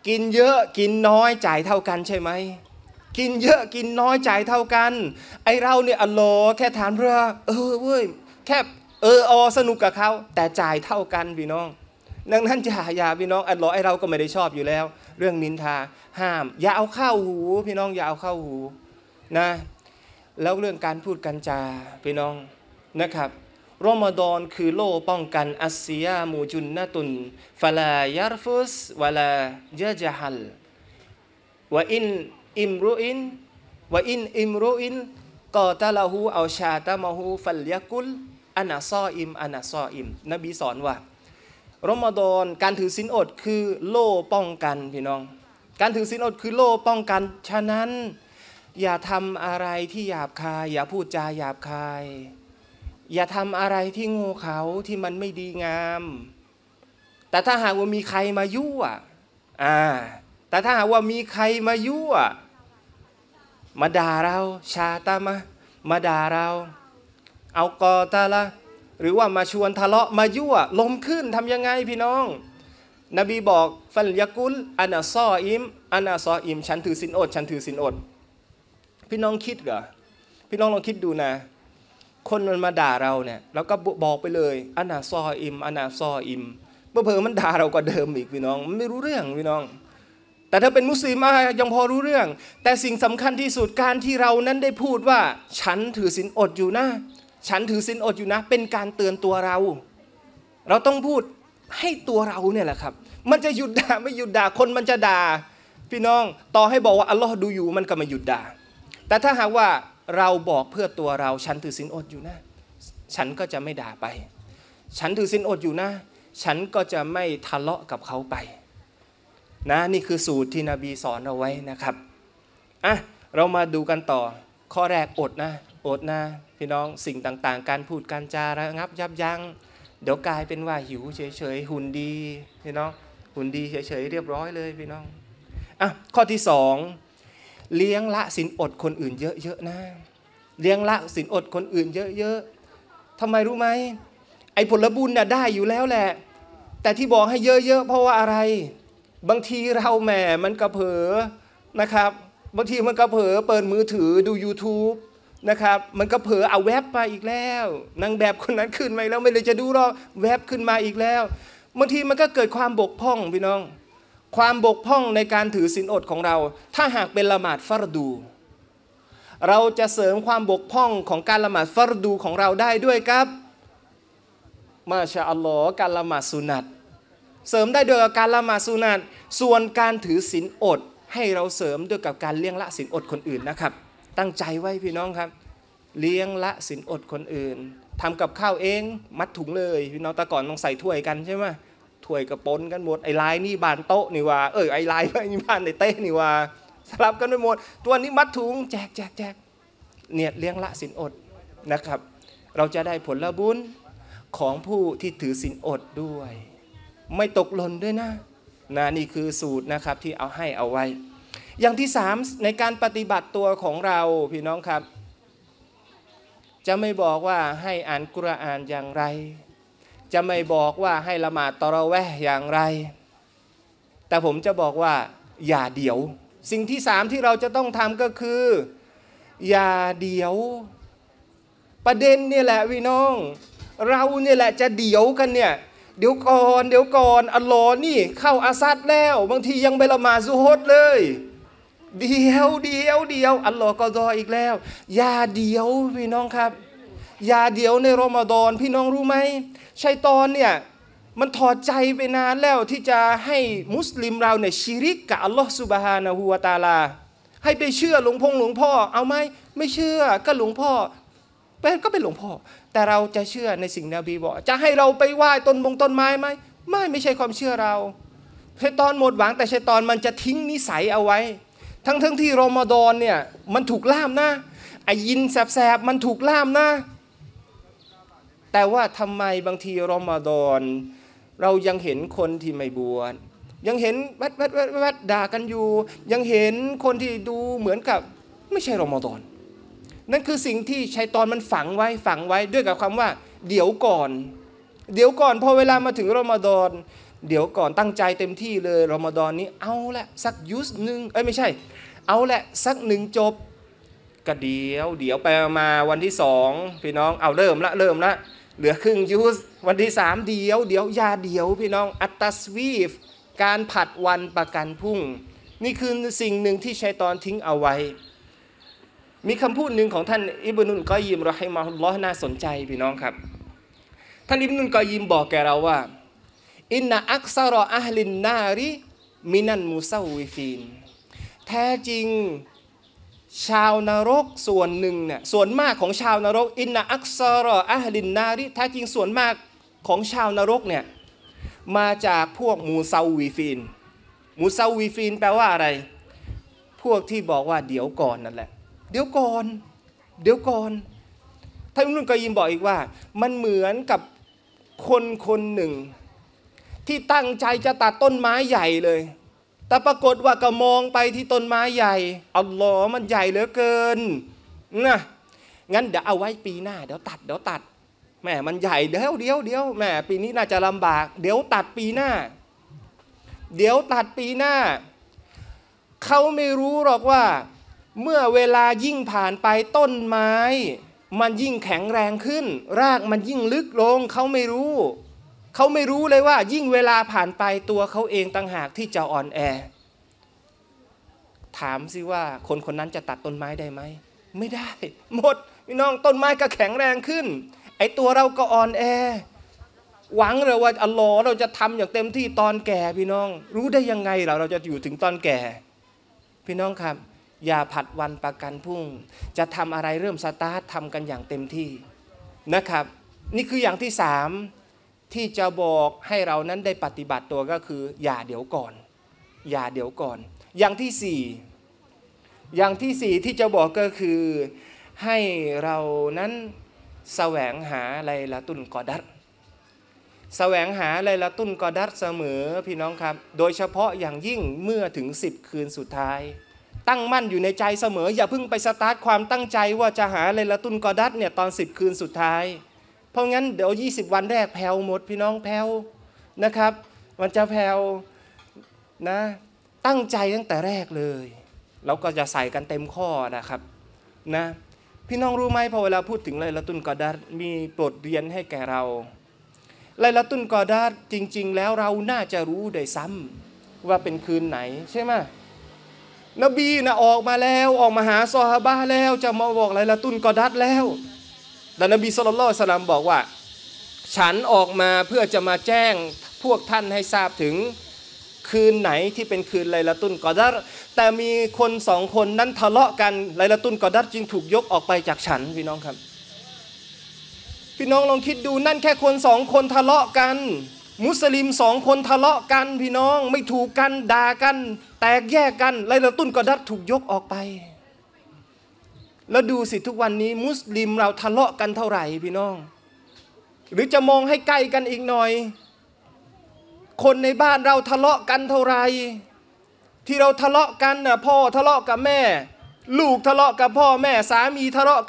กินเยอะกินน้อยจ่ายเท่ากันใช่ไหมกินเยอะกินน้อยจ่ายเท่ากันไอเราเนี่ยอัลลอฮ์แค่ถามเพื่อเว้ยแค่สนุกกับเขาแต่จ่ายเท่ากันพี่น้องดังนั้นอย่าพี่น้องอัลลอฮ์ไอเราก็ไม่ได้ชอบอยู่แล้วเรื่องนินทาห้ามอย่าเอาเข้าหูพี่น้องอย่าเอาเข้าหูนะแล้วเรื่องการพูดกันจาพี่น้องนะครับรอมฎอนคือโล่ป้องกันอัสซิยามูจุนนะตุนฟะลายารฟุสวะลายะจฮัลวะอินอิมรุอินกอตะละฮูเอาชาตะมะฮูฟัลยะกุลอานาซออิมนบีสอนว่ารอมฎอนการถือศีลอดคือโล่ป้องกันพี่น้องการถือศีลอดคือโล่ป้องกันฉะนั้นอย่าทำอะไรที่หยาบคายอย่าพูดจาหยาบคายอย่าทำอะไรที่โง่เขลาที่มันไม่ดีงามแต่ถ้าหากว่ามีใครมายั่วแต่ถ้าหากว่ามีใครมายั่วมาด่าเราชาตามะมาด่าเราเอากอตาละหรือว่ามาชวนทะเลาะมายั่วลมขึ้นทำยังไงพี่น้องนบีบอกฟัลยะกุลอานาซออิมฉันถือศีลอดฉันถือศีลอดพี่น้องคิดเหรอพี่น้องลองคิดดูนะคนมันมาด่าเราเนี่ยเราก็บอกไปเลยอานาซออิมเผลอมันด่าเรากว่าเดิมอีกพี่น้องมันไม่รู้เรื่องพี่น้องแต่ถ้าเป็นมุสลิมยังพอรู้เรื่องแต่สิ่งสำคัญที่สุดการที่เรานั้นได้พูดว่าฉันถือศีลอดอยู่นะฉันถือศีลอดอยู่นะเป็นการเตือนตัวเราต้องพูดให้ตัวเราเนี่ยแหละครับมันจะหยุดด่าไม่หยุดด่าคนมันจะด่าพี่น้องต่อให้บอกว่าอัลลอฮ์ดูอยู่มันก็ไม่หยุดด่าแต่ถ้าหากว่าเราบอกเพื่อตัวเราฉันถือศีลอดอยู่นะฉันก็จะไม่ด่าไปฉันถือศีลอดอยู่นะฉันก็จะไม่ทะเลาะกับเขาไปนะนี่คือสูตรที่นบีสอนเอาไว้นะครับเรามาดูกันต่อข้อแรกอดนะพี่น้องสิ่งต่างๆการพูดการจาระงับยับยั้งเดี๋ยวกลายเป็นว่าหิวเฉยๆหุ่นดีพี่น้องหุ่นดีเฉยๆเรียบร้อยเลยพี่น้องข้อที่2เลี้ยงละศีลอดคนอื่นเยอะๆนะเลี้ยงละศีลอดคนอื่นเยอะๆทำไมรู้ไหมไอ้ผลบุญน่ะได้อยู่แล้วแหละแต่ที่บอกให้เยอะๆเพราะว่าอะไรบางทีเราแหมมันกระเผลอนะครับบางทีมันกระเผลอเปิดมือถือดู YouTube นะครับมันกระเผลอเอาแว็บมาอีกแล้วนางแบบคนนั้นขึ้นมาแล้วไม่เลยจะดูหรอกแว็บขึ้นมาอีกแล้วบางทีมันก็เกิดความบกพร่องพี่น้องความบกพร่องในการถือศีลอดของเราถ้าหากเป็นละหมาดฟัรดูเราจะเสริมความบกพร่องของการละหมาดฟัรดูของเราได้ด้วยครับมาชาอัลลอฮ์การละหมาดสุนัตเสริมได้ด้วยกับการละหมาดสุนัตส่วนการถือศีลอดให้เราเสริมด้วยกับการเลี้ยงละศีลอดคนอื่นนะครับตั้งใจไว้พี่น้องครับเลี้ยงละศีลอดคนอื่นทำกับข้าวเองมัดถุงเลยพี่น้องแต่ก่อนต้องใส่ถ้วยกันใช่ไหมถ้วยกระปนกันหมดไอ้ลายนี่บานโต๊ะนี่ว่าไอ้ลายนี่บ้านในเต้นี่ว่าสลับกันไปหมดตัวนี้มัดถุงแจกเนี่ยเลี้ยงละศีลอดนะครับเราจะได้ผลบุญของผู้ที่ถือศีลอดด้วยไม่ตกหล่นด้วยนะนี่คือสูตรนะครับที่เอาไว้อย่างที่3ในการปฏิบัติตัวของเราพี่น้องครับจะไม่บอกว่าให้อ่านกุรอานอย่างไรจะไม่บอกว่าให้ละหมาดตะเราะเวห์อย่างไรแต่ผมจะบอกว่าอย่าเดี๋ยวสิ่งที่3ที่เราจะต้องทำก็คืออย่าเดี๋ยวประเด็นเนี่ยแหละพี่น้องเราเนี่ยแหละจะเดี๋ยวกันเนี่ยเดี๋ยวก่อนอัลลอฮ์นี่เข้าอาซัดแล้วบางทียังไปละหมาดซุฮรเลยเดี๋ยวอัลลอฮ์ก็รออีกแล้วอย่าเดี๋ยวพี่น้องครับอย่าเดี๋ยวในรอมฎอนพี่น้องรู้ไหมชัยฏอนเนี่ยมันถอดใจไปนานแล้วที่จะให้มุสลิมเราเนี่ยชิริกกับอัลลอฮ์ซุบฮานะฮูวะตะอาลาให้ไปเชื่อหลวงพ่อเอาไหมไม่เชื่อก็หลวงพ่อก็เป็นหลวงพ่อแต่เราจะเชื่อในสิ่งนบีบอกจะให้เราไปไหว้ต้นไม้ไหมไม่ใช่ความเชื่อเราชัยฏอนหมดหวังแต่ชัยฏอนมันจะทิ้งนิสัยเอาไว้ทั้งที่รอมฎอนเนี่ยมันถูกล่ามนะไอ้ยินแสบมันถูกล่ามนะแต่ว่าทำไมบางทีรอมฎอนเรายังเห็นคนที่ไม่บวชยังเห็นแวดด่ากันอยู่ยังเห็นคนที่ดูเหมือนกับไม่ใช่รอมฎอนนั่นคือสิ่งที่ชัยฏอนมันฝังไว้ด้วยกับคำว่าเดี๋ยวก่อนพอเวลามาถึงรอมฎอนเดี๋ยวก่อนตั้งใจเต็มที่เลยรอมฎอนนี้เอาละสักยุสหนึ่งไม่ใช่เอาละสักหนึ่งจบก็เดี๋ยวไปมาวันที่2พี่น้องเอาเริ่มละเหลือครึ่งยุสวันที่3เดี๋ยวอย่าเดี๋ยวพี่น้องอัตตัสวีฟการผัดวันประกันพรุ่งนี่คือสิ่งหนึ่งที่ชัยฏอนทิ้งเอาไว้มีคำพูดหนึ่งของท่านอิบนุลกอยยิมรอฮิมะฮุลลอฮ์น่าสนใจพี่น้องครับท่านอิบนุลกอยยิมบอกแกเราว่าอินนะอักซารออะฮลินนาริมินันมุซาวิฟีนแท้จริงชาวนรกส่วนหนึ่งเนี่ยส่วนมากของชาวนรกอินนะอักซารออะฮลินนาริแท้จริงส่วนมากของชาวนรกเนี่ยมาจากพวกมูซาวิฟีนมูซาวิฟีนแปลว่าอะไรพวกที่บอกว่าเดี๋ยวก่อนนั่นแหละเดี๋ยวก่อนท่านอิบนุลกอยยิมบอกอีกว่ามันเหมือนกับคนหนึ่งที่ตั้งใจจะตัดต้นไม้ใหญ่เลยแต่ปรากฏว่าก็มองไปที่ต้นไม้ใหญ่อัลลอฮ์มันใหญ่เหลือเกินนะงั้นเดี๋ยวเอาไว้ปีหน้าเดี๋ยวตัดแม่มันใหญ่เดี๋ยวแม่ปีนี้น่าจะลำบากเดี๋ยวตัดปีหน้าเขาไม่รู้หรอกว่าเมื่อเวลายิ่งผ่านไปต้นไม้มันยิ่งแข็งแรงขึ้นรากมันยิ่งลึกลงเขาไม่รู้เลยว่ายิ่งเวลาผ่านไปตัวเขาเองต่างหากที่จะอ่อนแอถามสิว่าคนนั้นจะตัดต้นไม้ได้ไหมไม่ได้หมดพี่น้องต้นไม้ก็แข็งแรงขึ้นไอตัวเราก็อ่อนแอหวังเลยว่าอัลลอฮ์เราจะทำอย่างเต็มที่ตอนแก่พี่น้องรู้ได้ยังไงเราจะอยู่ถึงตอนแก่พี่น้องครับอย่าผัดวันประกันพรุ่งจะทำอะไรเริ่มสตาร์ททำกันอย่างเต็มที่นะครับนี่คืออย่างที่3ที่จะบอกให้เรานั้นได้ปฏิบัติตัวก็คืออย่าเดี๋ยวก่อนอย่างที่4ที่จะบอกก็คือให้เรานั้นแสวงหาไลลาตุลกอดัรเสมอพี่น้องครับโดยเฉพาะอย่างยิ่งเมื่อถึง10คืนสุดท้ายตั้งมั่นอยู่ในใจเสมออย่าเพิ่งไปสตาร์ทความตั้งใจว่าจะหาไลลาตุลกอดัรเนี่ยตอน10คืนสุดท้ายเพราะงั้นเดี๋ยว20วันแรกแผ่วหมดพี่น้องแผ่วนะครับมันจะแผ่วนะตั้งใจตั้งแต่แรกเลยเราก็จะใส่กันเต็มข้อนะครับนะพี่น้องรู้ไหมพอเวลาพูดถึงไลลาตุลกอดัรมีบทเรียนให้แก่เราไลลาตุลกอดัรจริงๆแล้วเราน่าจะรู้ได้ซ้ำว่าเป็นคืนไหนใช่ไหมนบีนะออกมาหาซอฮาบะห์แล้วจะมาบอกไลลาตุลกอดัรแล้วแต่นบีศ็อลลัลลอฮุอะลัยฮิวะซัลลัมบอกว่าฉันออกมาเพื่อจะมาแจ้งพวกท่านให้ทราบถึงคืนไหนที่เป็นคืนไลลาตุลกอดัรแต่มีคน2คนนั้นทะเลาะกันไลลาตุลกอดัรจึงถูกยกออกไปจากฉันพี่น้องครับพี่น้องลองคิดดูนั่นแค่คน2คนทะเลาะกันมุสลิม2คนทะเลาะกันพี่น้องไม่ถูกกันด่ากันแตกแยกกันไลลาตุลกอดัรถูกยกออกไปแล้วดูสิทุกวันนี้มุสลิมเราทะเลาะกันเท่าไหร่พี่น้องหรือจะมองให้ใกล้กันอีกหน่อยคนในบ้านเราทะเลาะกันเท่าไหร่ที่เราทะเลาะกันน่ะพ่อทะเลาะกับแม่ลูกทะเลาะกับพ่อแม่สามีทะเลาะ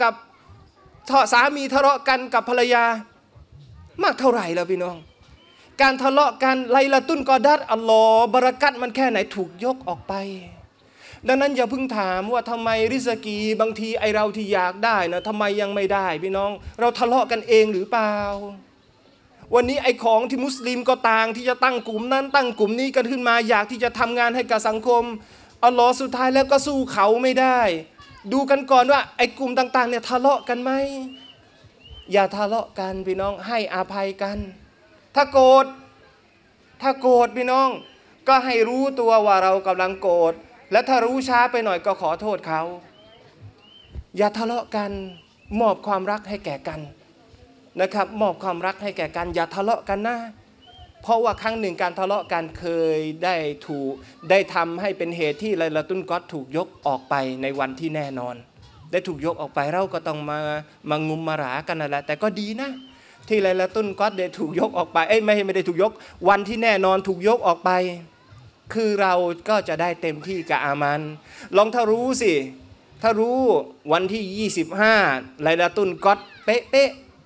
กันกับภรรยามากเท่าไหร่แล้วพี่น้องการทะเลาะกันไลลาตุลกอดัรอัลลอฮ์บะเราะกัตมันแค่ไหนถูกยกออกไปดังนั้นอย่าเพิ่งถามว่าทำไมริสกีบางทีไอเราที่อยากได้นะทำไมยังไม่ได้พี่น้องเราทะเลาะกันเองหรือเปล่าวันนี้ไอของที่มุสลิมก็ต่างที่จะตั้งกลุ่มนั้นตั้งกลุ่มนี้กันขึ้นมาอยากที่จะทำงานให้กับสังคมอัลลอฮ์สุดท้ายแล้วก็สู้เขาไม่ได้ดูกันก่อนว่าไอกลุ่มต่างๆเนี่ยทะเลาะกันไหมอย่าทะเลาะกันพี่น้องให้อภัยกันถ้าโกรธพี่น้องก็ให้รู้ตัวว่าเรากำลังโกรธและถ้ารู้ช้าไปหน่อยก็ขอโทษเขาอย่าทะเลาะกันมอบความรักให้แก่กันนะครับมอบความรักให้แก่กันอย่าทะเลาะกันนะเพราะว่าครั้งหนึ่งการทะเลาะกันเคยได้ทำให้เป็นเหตุที่ไลลาตุลกอดถูกยกออกไปในวันที่แน่นอนได้ถูกยกออกไปเราก็ต้องมางุมมาหรากันนั่นแหละแต่ก็ดีนะที่ไลลาตุลกอดได้ถูกยกออกไปไม่ได้ถูกยกวันที่แน่นอนถูกยกออกไปคือเราก็จะได้เต็มที่กับอามันลองถ้ารู้วันที่25ไลลาตุลกอดเป๊ะ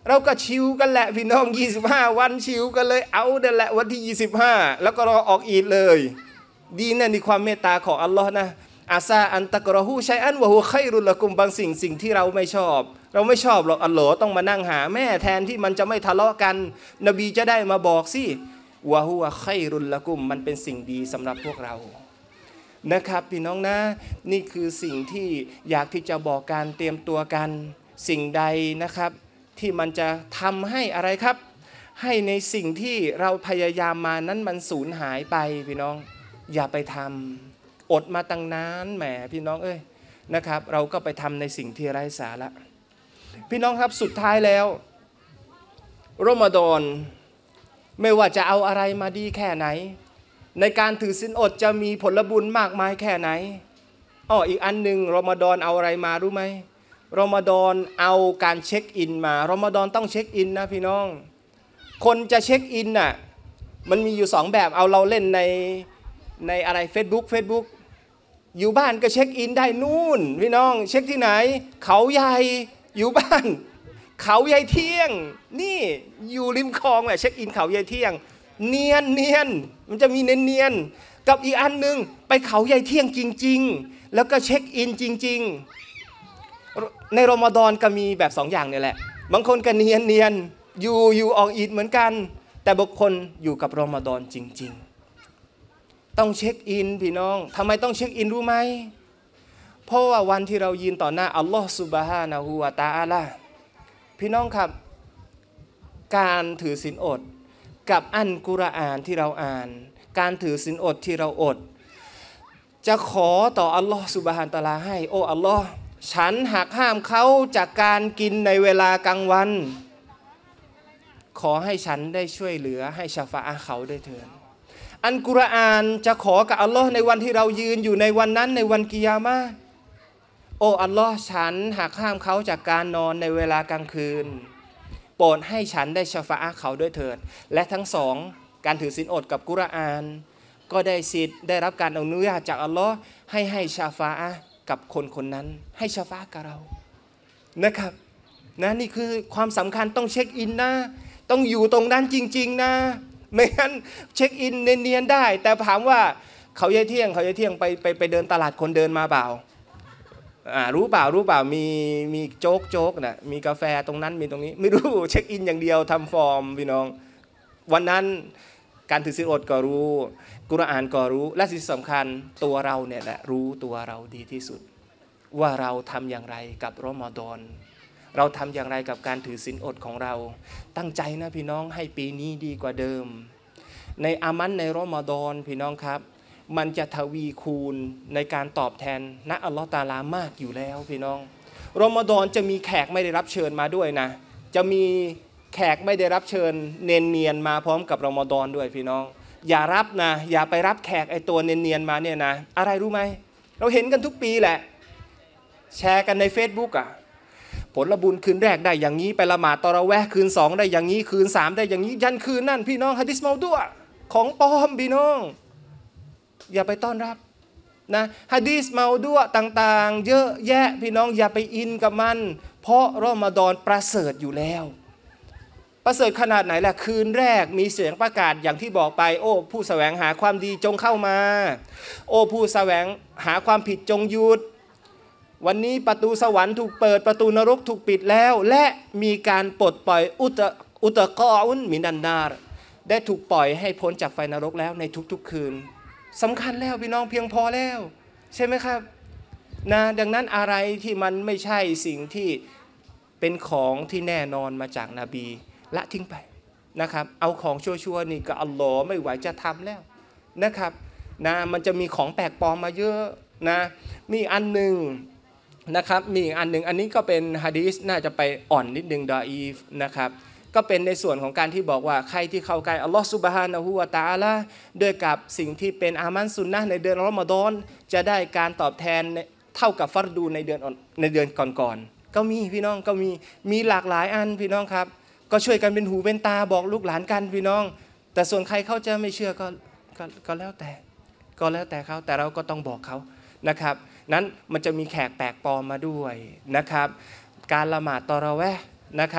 เราก็ชิวกันแหละพี่น้อง25วันชิวกันเลยเอาเดี๋ยวแหละวันที่25แล้วก็รอออกอีดเลยดีนะนี่ความเมตตาของอัลลอฮ์นะอาซาอันตะกรอฮูชัยอันวะฮูไครุลละกุมบางสิ่งที่เราไม่ชอบหรอกอัลลอฮ์ต้องมานั่งหาแม่แทนที่มันจะไม่ทะเลาะกันนบีจะได้มาบอกสิวะฮูไครุลละกุมมันเป็นสิ่งดีสำหรับพวกเรานะครับพี่น้องนะนี่คือสิ่งที่อยากที่จะบอกการเตรียมตัวกันสิ่งใดนะครับที่มันจะทำให้อะไรครับให้ในสิ่งที่เราพยายามมานั้นมันสูญหายไปพี่น้องอย่าไปทำอดมาตั้งนานแหมพี่น้องนะครับเราก็ไปทำในสิ่งที่ไร้สาระพี่น้องครับสุดท้ายแล้วรอมฎอนไม่ว่าจะเอาอะไรมาดีแค่ไหนในการถือศีลอดจะมีผลบุญมากมายแค่ไหนอีกอันหนึ่งรอมฎอนเอาอะไรมารู้ไหมรอมฎอนเอาการเช็คอินมารอมฎอนต้องเช็คอินนะพี่น้องคนจะเช็คอินน่ะมันมีอยู่2แบบเอาเราเล่นในอะไร Facebook อยู่บ้านก็เช็คอินได้นู่นพี่น้องเช็คที่ไหนเขาใหญ่อยู่บ้านเขาใหญ่เที่ยงนี่อยู่ริมคลองแหละเช็คอินเขาใหญ่เที่ยงเนียนมันจะมีเนียนกับอีกอันนึงไปเขาใหญ่เที่ยงจริงๆแล้วก็เช็คอินจริงๆในรอมฎอนก็มีแบบ2อย่างเนี่ยแหละบางคนก็เนียนอยู่ออกอีดเหมือนกันแต่บางคนอยู่กับรอมฎอนจริงๆต้องเช็คอินพี่น้องทำไมต้องเช็คอินรู้ไหมเพราะว่าวันที่เรายืนต่อหน้าอัลลอฮฺซุบฮานะฮูวะตะอาลาพี่น้องครับการถือศีลอดกับอัลกุรอานที่เราอ่านการถือศีลอดที่เราอดจะขอต่ออัลลอฮฺซุบฮานะฮูวะตะอาลาให้โอ้อัลลอฮฺฉันหักห้ามเขาจากการกินในเวลากลางวันขอให้ฉันได้ช่วยเหลือให้ชาฟาอะห์เขาด้วยเถิดอัลกุรอานจะขอกับอัลลอฮ์ในวันที่เรายืนอยู่ในวันนั้นในวันกิยามะห์โอ้อัลลอฮ์ฉันหักห้ามเขาจากการนอนในเวลากลางคืนโปรดให้ฉันได้ชาฟาอะห์เขาด้วยเถิดและทั้งสองการถือศีลอดกับกุรอานก็ได้สิทธิ์ได้รับการอนุญาตจากอัลลอฮ์ให้ชาฟาอะห์กับคนนั้นให้ชาฟาอะห์กับเรานะครับนะนี่คือความสำคัญต้องเช็คอินนะต้องอยู่ตรงนั้นจริงๆนะไม่งั้นเช็คอินเนียนๆได้แต่ถามว่าเขายายเที่ยงไปเดินตลาดคนเดินมาเปล่ารู้เปล่ามีโจ๊กนะมีกาแฟตรงนั้นมีตรงนี้ไม่รู้เช็คอินอย่างเดียวทำฟอร์มพี่น้องวันนั้นการถือศีลอดก็รู้กุรอานก็รู้และสิ่งสำคัญตัวเราเนี่ยแหละรู้ตัวเราดีที่สุดว่าเราทำอย่างไรกับรอมฎอนเราทำอย่างไรกับการถือศีลอดของเราตั้งใจนะพี่น้องให้ปีนี้ดีกว่าเดิมในอามันในรอมฎอนพี่น้องครับมันจะทวีคูณในการตอบแทนณอัลลอฮฺตะอาลามากอยู่แล้วพี่น้องรอมฎอนจะมีแขกไม่ได้รับเชิญมาด้วยนะจะมีแขกไม่ได้รับเชิญเนียนมาพร้อมกับรอมฎอนด้วยพี่น้องอย่ารับนะอย่าไปรับแขกไอตัวเนียนมาเนี่ยนะอะไรรู้ไหมเราเห็นกันทุกปีแหละแชร์กันใน Facebook ผลบุญคืนแรกได้อย่างนี้ไปละหมาดตอเราะแวะคืน2ได้อย่างนี้คืน3ได้อย่างนี้ยันคืนนั่นพี่น้องหะดีษเมาดุอะของปลอมพี่น้องอย่าไปต้อนรับนะหะดีษเมาดุอะต่างๆเยอะแยะพี่น้องอย่าไปอินกับมันเพราะรอมฎอนประเสริฐอยู่แล้วประเสริฐขนาดไหนล่ะคืนแรกมีเสียงประกาศอย่างที่บอกไปโอ้ผู้แสวงหาความดีจงเข้ามาโอ้ผู้แสวงหาความผิดจงหยุดวันนี้ประตูสวรรค์ถูกเปิดประตูนรกถูกปิดแล้วและมีการปลดปล่อยอุตกออุนมินันนารได้ถูกปล่อยให้พ้นจากไฟนรกแล้วในทุกๆคืนสำคัญแล้วพี่น้องเพียงพอแล้วใช่ไหมครับนะดังนั้นอะไรที่มันไม่ใช่สิ่งที่เป็นของที่แน่นอนมาจากนบีละทิ้งไปนะครับเอาของชั่วๆนี่ก็อัลลอฮ์ไม่ไหวจะทำแล้วนะครับนะมันจะมีของแปลกปลอมมาเยอะนะมีอันหนึ่งนะครับมีอีกอันหนึ่งอันนี้ก็เป็นหะดีษน่าจะไปอ่อนนิดนึงดออีฟนะครับก็เป็นในส่วนของการที่บอกว่าใครที่เข้าใกล้อัลลอฮฺซุบฮานะฮูวะตะอาลาด้วยกับสิ่งที่เป็นอามันซุนนะห์ในเดือนรอมฎอนจะได้การตอบแทนเท่ากับฟัรดูในเดือนก่อนๆก็มีพี่น้องก็มีหลากหลายอันพี่น้องครับก็ช่วยกันเป็นหูเป็นตาบอกลูกหลานกันพี่น้องแต่ส่วนใครเขาจะไม่เชื่อก็แล้วแต่เขาแต่เราก็ต้องบอกเขานะครับนั้นมันจะมีแขกแปลกปลอมมาด้วยนะครับการละหมาดตอเราะแวะนะครับ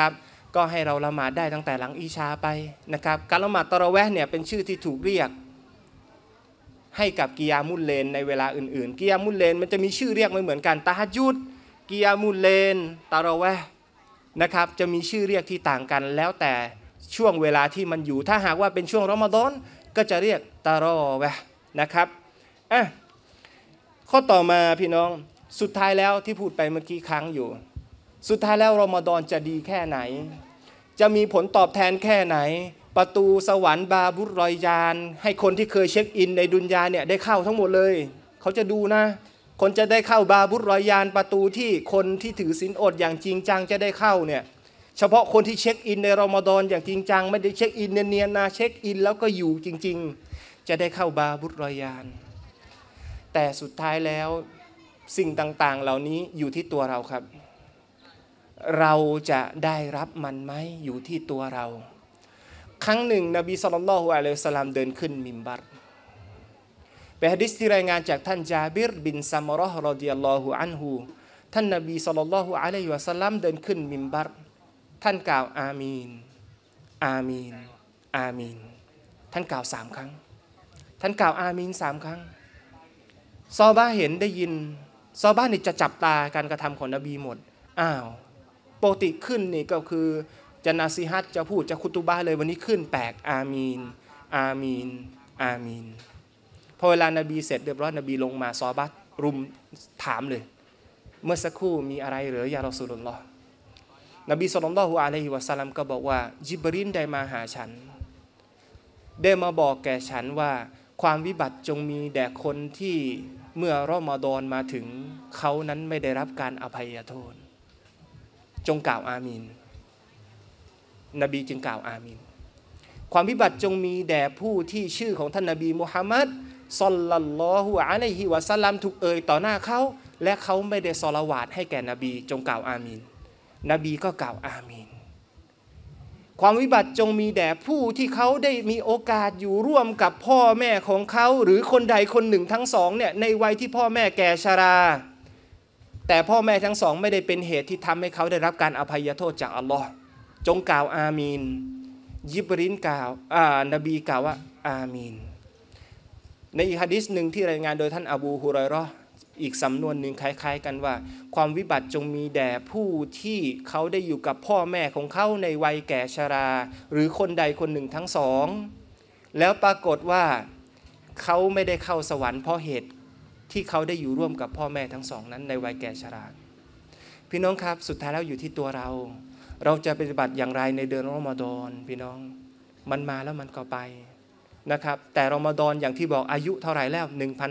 ก็ให้เราละหมาดได้ตั้งแต่หลังอิชาไปนะครับการละหมาดตะเราะเวห์เนี่ยเป็นชื่อที่ถูกเรียกให้กับกิยามุลเลนในเวลาอื่นๆกิยามุลเลนมันจะมีชื่อเรียกไม่เหมือนกันตะฮัจญุดกิยามุลเลนตะเราะเวห์นะครับจะมีชื่อเรียกที่ต่างกันแล้วแต่ช่วงเวลาที่มันอยู่ถ้าหากว่าเป็นช่วงรอมฎอนก็จะเรียกตะเราะเวห์นะครับข้อต่อมาพี่น้องสุดท้ายแล้วที่พูดไปเมื่อกี้ค้างอยู่สุดท้ายแล้วรอมฎอนจะดีแค่ไหนจะมีผลตอบแทนแค่ไหนประตูสวรรค์บาบุรรอยยานให้คนที่เคยเช็คอินในดุนยาเนี่ยได้เข้าทั้งหมดเลยเขาจะดูนะคนจะได้เข้าบาบุรรอยยานประตูที่คนที่ถือศีลอดอย่างจริงจังจะได้เข้าเนี่ยเฉพาะคนที่เช็คอินในรอมฎอนอย่างจริงจังไม่ได้เช็คอินเนียนๆนะเช็คอินแล้วก็อยู่จริงๆจะได้เข้าบาบุรรอยยานแต่สุดท้ายแล้วสิ่งต่างๆเหล่านี้อยู่ที่ตัวเราครับเราจะได้รับมันไหมอยู่ที่ตัวเราครั้งหนึ่งนบีศ็อลลัลลอฮุอะลัยฮิวะซัลลัมเดินขึ้นมิมบัรเป็นหะดีษที่รายงานจากท่านจาบิรบินซัมเราะห์รอฎิยัลลอฮุอันฮุท่านนบีศ็อลลัลลอฮุอะลัยฮิวะซัลลัมเดินขึ้นมิมบัรท่านกล่าวอามีนอามีนอามีนท่านกล่าว3ครั้งท่านกล่าวอามีน3ครั้งซอฮาบะห์เห็นได้ยินซอฮาบะห์นี่จะจับตาการกระทำของนบีหมดปกติขึ้นนี่ก็คือจะนาซีฮัตจะพูดจะคุตุบะห์เลยวันนี้ขึ้นแปลกอามีนอามีนอามีนพอเวลานบีเสร็จเรียบร้อยนบีลงมาซอฮาบะห์รุมถามเลยเมื่อสักครู่มีอะไรหรือยารอซูลุลลอฮ์นบีศ็อลลัลลอฮุอะลัยฮิวะซัลลัมก็บอกว่าญิบรีลได้มาหาฉันได้มาบอกแก่ฉันว่าความวิบัติจงมีแด่คนที่เมื่อรอมฎอนมาถึงเขานั้นไม่ได้รับการอภัยโทษจงกล่าวอามีนนบีจึงกล่าวอามีนความวิบัติจงมีแด่ผู้ที่ชื่อของท่านนบีมุฮัมมัดศ็อลลัลลอฮุอะลัยฮิวะซัลลัมถูกเอ่ยต่อหน้าเขาและเขาไม่ได้ศอลาวาตให้แก่นบีจงกล่าวอามีนนบีก็กล่าวอามีนความวิบัติจงมีแด่ผู้ที่เขาได้มีโอกาสอยู่ร่วมกับพ่อแม่ของเขาหรือคนใดคนหนึ่งทั้งสองเนี่ยในวัยที่พ่อแม่แก่ชราแต่พ่อแม่ทั้งสองไม่ได้เป็นเหตุที่ทำให้เขาได้รับการอภัยโทษจากอัลลอฮ์จงกล่าวอามีนญิบรีลกล่าวนบีกล่าวว่าอามีนในอีกหะดีษหนึ่งที่รายงานโดยท่านอบูฮุรอยเราะห์อีกสำนวนหนึ่งคล้ายๆกันว่าความวิบัติจงมีแด่ผู้ที่เขาได้อยู่กับพ่อแม่ของเขาในวัยแก่ชราหรือคนใดคนหนึ่งทั้งสองแล้วปรากฏว่าเขาไม่ได้เข้าสวรรค์เพราะเหตุที่เขาได้อยู่ร่วมกับพ่อแม่ทั้งสองนั้นในวัยแก่ชราพี่น้องครับสุดท้ายแล้วอยู่ที่ตัวเราจะปฏิบัติอย่างไรในเดือนรอมฎอนพี่น้องมันมาแล้วมันก็ไปนะครับแต่รอมฎอนอย่างที่บอกอายุเท่าไหร่แล้ว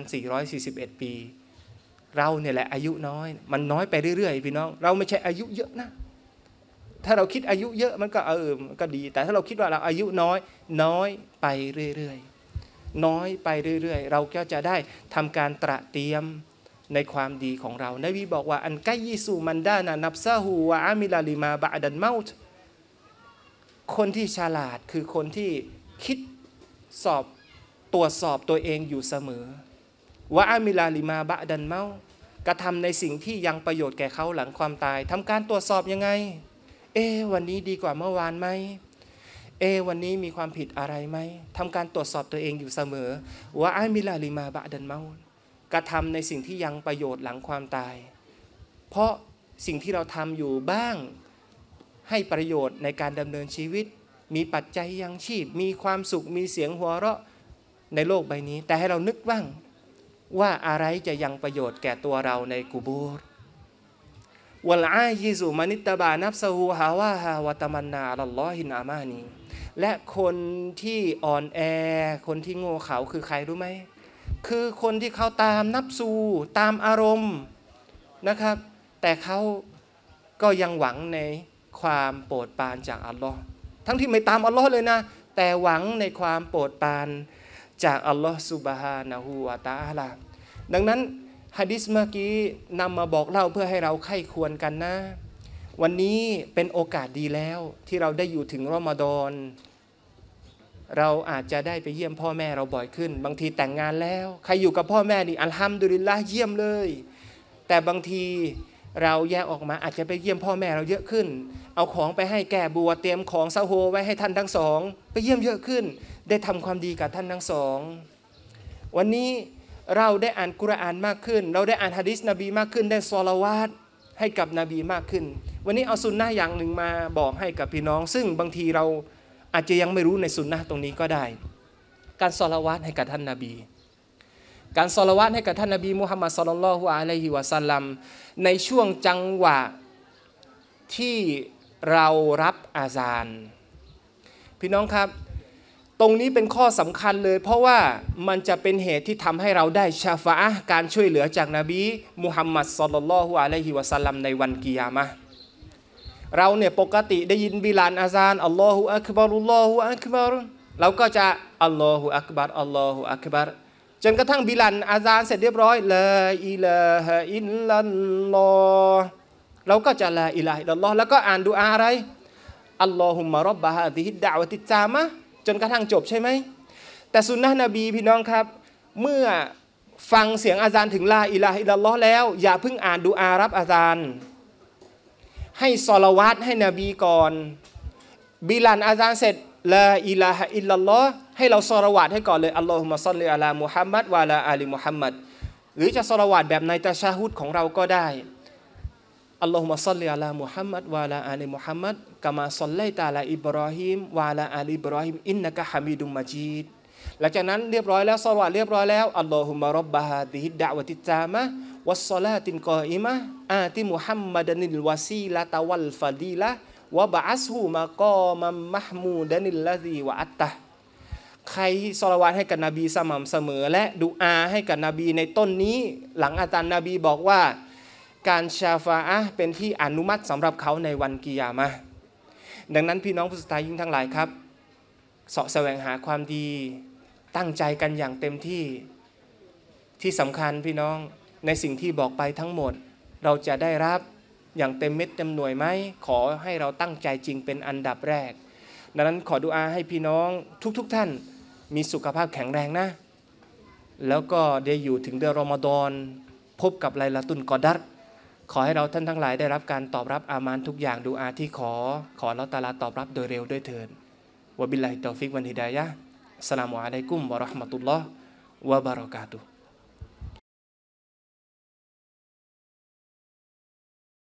1,441 ปีเราเนี่ยแหละอายุน้อยมันน้อยไปเรื่อยๆพี่น้องเราไม่ใช่อายุเยอะนะถ้าเราคิดอายุเยอะมันก็มันก็ดีแต่ถ้าเราคิดว่าเราอายุน้อยไปเรื่อยๆน้อยไปเรื่อยๆเราก็จะได้ทำการตระเตรียมในความดีของเรานบีบอกว่าอันกัยยิสูมันดานะนับซะฮูวะอามิลาลิมาบะดันเมาต์คนที่ฉลาดคือคนที่คิดตรวจสอบตัวเองอยู่เสมอวะอามิลาลิมาบะดันเมาต์กระทำในสิ่งที่ยังประโยชน์แก่เขาหลังความตายทำการตรวจสอบยังไงวันนี้ดีกว่าเมื่อวานไหมวันนี้มีความผิดอะไรไหมทำการตรวจสอบตัวเองอยู่เสมอวะอามิลาลิมาบะดันเมาต์กระทำในสิ่งที่ยังประโยชน์หลังความตายเพราะสิ่งที่เราทำอยู่บ้างให้ประโยชน์ในการดำเนินชีวิตมีปัจจัยยังชีพมีความสุขมีเสียงหัวเราะในโลกใบนี้แต่ให้เรานึกบ้างว่าอะไรจะยังประโยชน์แก่ตัวเราในกุโบรวัลอายิซุมันิตตะบานัฟซะฮูฮาวาฮาวะตะมันนาอะลัลลอฮินอามานีและคนที่อ่อนแอคนที่โง่เขลาคือใครรู้ไหมคือคนที่เขาตามนับซูตามอารมณ์นะครับแต่เขาก็ยังหวังในความโปรดปรานจากอัลลอฮ์ทั้งที่ไม่ตามอัลลอฮ์เลยนะแต่หวังในความโปรดปรานจากอัลลอฮ์ซุบฮานะฮูวะตะอาลาดังนั้นหะดีษเมื่อกี้นำมาบอกเล่าเพื่อให้เราไข้ควรกันนะวันนี้เป็นโอกาสดีแล้วที่เราได้อยู่ถึงรอมฎอนเราอาจจะได้ไปเยี่ยมพ่อแม่เราบ่อยขึ้นบางทีแต่งงานแล้วใครอยู่กับพ่อแม่นี่อัลฮัมดุลิลละห์เยี่ยมเลยแต่บางทีเราแยกออกมาอาจจะไปเยี่ยมพ่อแม่เราเยอะขึ้นเอาของไปให้แก่บัวเตรียมของซาโฮไว้ให้ท่านทั้งสองไปเยี่ยมเยอะขึ้นได้ทำความดีกับท่านทั้งสองวันนี้เราได้อ่านกุรอานมากขึ้นเราได้อ่านหะดีษนบีมากขึ้นได้ศอลาวาตให้กับนบีมากขึ้นวันนี้เอาสุนนะอย่างหนึ่งมาบอกให้กับพี่น้องซึ่งบางทีเราอาจจะยังไม่รู้ในสุนนะตรงนี้ก็ได้การศอลาวาตให้กับท่านนบีการศอลาวาตให้กับท่านนบีมุฮัมมัดศ็อลลัลลอฮุอะลัยฮิวะซัลลัมในช่วงจังหวะที่เรารับอาซานพี่น้องครับตรงนี้เป็นข้อสำคัญเลยเพราะว่ามันจะเป็นเหตุที่ทำให้เราได้ชาฟาอะห์การช่วยเหลือจากนบีมุฮัมมัดศ็อลลัลลอฮุอะลัยฮิวะซัลลัมในวันกิยามะห์เราเนี่ยปกติได้ยินบิลาลอาซานอัลลอฮุอักบัรอัลลอฮุอักบัรเราก็จะอัลลอฮุอักบัรอัลลอฮุอักบัรจนกระทั่งบิลาลอาซานเสร็จเรียบร้อยลาอิลาฮะอิลลัลลอฮ์เราก็จะลาอิลาฮะอิลลัลลอฮ์แล้วก็อ่านดุอาอะไรอัลลอฮุมมะร็อบบะฮาซิฮิดดะอ์วะติตตามะจนกระทั่งจบใช่ไหมแต่สุนนะนบีพี่น้องครับเมื่อฟังเสียงอาซานถึงลาอิลาฮะอิลลัลลอฮ์แล้วอย่าเพิ่งอ่านดุอารับอาซานให้ศอลาวาตให้นบีก่อนบิลาลอาซานเสร็จลาอิลาฮะอิลลัลลอฮ์ให้เราศอลาวาตให้ก่อนเลยอัลลอฮุมะศ็อลลิอะลามุฮัมมัดวะอะลาอาลีมุฮัมมัดหรือจะศอลาวาตแบบในตะชะฮุดของเราก็ได้อัลลอฮุมะศ็อลลิอะลามุฮัมมัดวะอะลาอาลีมุฮัมมัดกะมาศ็อลลัยตะอะลาอิบรอฮีมวะอะลาอาลีอิบรอฮีมอินนะกะฮะมีดุมมะญีดหลังจากนั้นเรียบร้อยแล้วศอลาวาตเรียบร้อยแล้วอัลลอฮุมะร็อบบะฮาซิฮิดดะอ์วะติตตามะวัสศอลาตินกออิมะฮ์อาติมุฮัมมัดันิลวะซีละตะวัลฟะดีละวะบะอัสฮูมะกอมัมมะฮมูดันิลลซีวะอัตตะใครศอลาวาตให้กับนบีสม่ำเสมอและดุอาให้กับนบีในต้นนี้หลังอาจารย์นบีบอกว่าการชาฟาอะห์เป็นที่อนุมัติสำหรับเขาในวันกิยามะห์ดังนั้นพี่น้องผู้ศรัทธายิ่งทั้งหลายครับเสาะแสวงหาความดีตั้งใจกันอย่างเต็มที่สำคัญพี่น้องในสิ่งที่บอกไปทั้งหมดเราจะได้รับอย่างเต็มเม็ดเต็มหน่วยไหมขอให้เราตั้งใจจริงเป็นอันดับแรกดังนั้นขอดุอาให้พี่น้องทุกท่านมีสุขภาพแข็งแรงนะแล้วก็ได้อยู่ถึงเดือนรอมฎอนพบกับไลลาตุลกอดัรขอให้เราท่านทั้งหลายได้รับการตอบรับอามานทุกอย่างดุอาที่ขออัลเลาะห์ตะอาลาตอบรับโดยเร็วด้วยเถิดวะบิลลาฮิตตอฟิกวัลฮิดายะฮ์อัสสลามุอะลัยกุมวะเราะห์มะตุลลอฮ์วะบะเราะกาตุฮ์